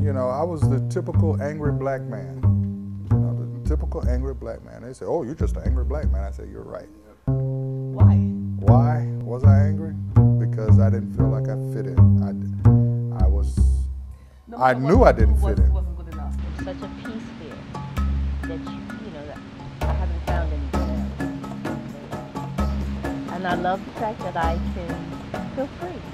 you know, I was the typical angry black man. You know, the typical angry black man. They say, "Oh, you're just an angry black man." I say, "You're right." Why? Why was I angry? Because I didn't feel like I fit in. I was. No I matter knew what I you didn't do fit in. wasn't good enough. Such a peace there that that I haven't found anywhere else. And I love the fact that I can feel free.